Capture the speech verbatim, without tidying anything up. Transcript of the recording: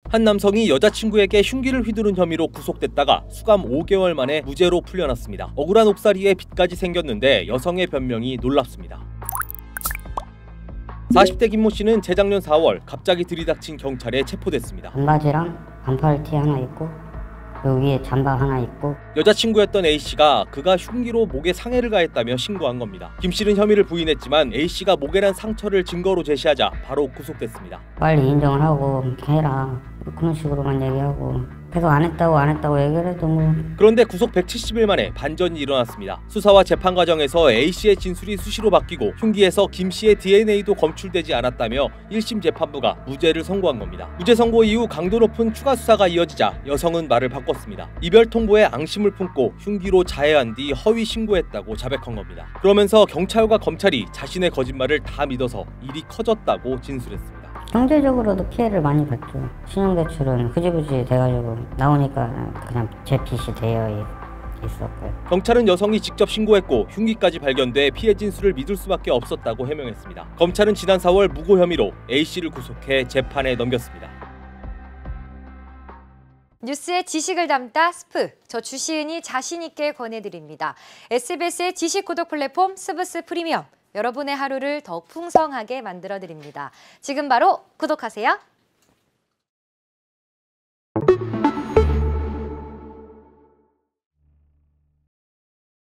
한 남성이 여자친구에게 흉기를 휘두른 혐의로 구속됐다가 수감 오 개월 만에 무죄로 풀려났습니다. 억울한 옥살이에 빚까지 생겼는데 여성의 변명이 놀랍습니다. 사십 대 김모 씨는 재작년 사월 갑자기 들이닥친 경찰에 체포됐습니다. 반바지랑 반팔티 하나 입고 여기에 잠바 하나 입고 여자친구였던 A씨가 그가 흉기로 목에 상해를 가했다며 신고한 겁니다. 김 씨는 혐의를 부인했지만 A씨가 목에 난 상처를 증거로 제시하자 바로 구속됐습니다. 빨리 인정을 하고 해라 그런 식으로만 얘기하고 계속 안 했다고 안 했다고 얘기를 해도 뭐. 그런데 구속 백칠십 일 만에 반전이 일어났습니다. 수사와 재판 과정에서 A씨의 진술이 수시로 바뀌고 흉기에서 김 씨의 디엔에이도 검출되지 않았다며 일 심 재판부가 무죄를 선고한 겁니다. 무죄 선고 이후 강도 높은 추가 수사가 이어지자 여성은 말을 바꿨습니다. 이별 통보에 앙심을 품고 흉기로 자해한 뒤 허위 신고했다고 자백한 겁니다. 그러면서 경찰과 검찰이 자신의 거짓말을 다 믿어서 일이 커졌다고 진술했습니다. 경제적으로도 피해를 많이 봤죠. 신용대출은 흐지부지 돼가지고 나오니까 그냥 제 빚이 되어 있었고요. 경찰은 여성이 직접 신고했고 흉기까지 발견돼 피해 진술을 믿을 수밖에 없었다고 해명했습니다. 검찰은 지난 사월 무고 혐의로 A씨를 구속해 재판에 넘겼습니다. 뉴스의 지식을 담다 스프, 저 주시은이 자신있게 권해드립니다. 에스비에스의 지식 구독 플랫폼 스브스 프리미엄. 여러분의 하루를 더 풍성하게 만들어드립니다. 지금 바로 구독하세요.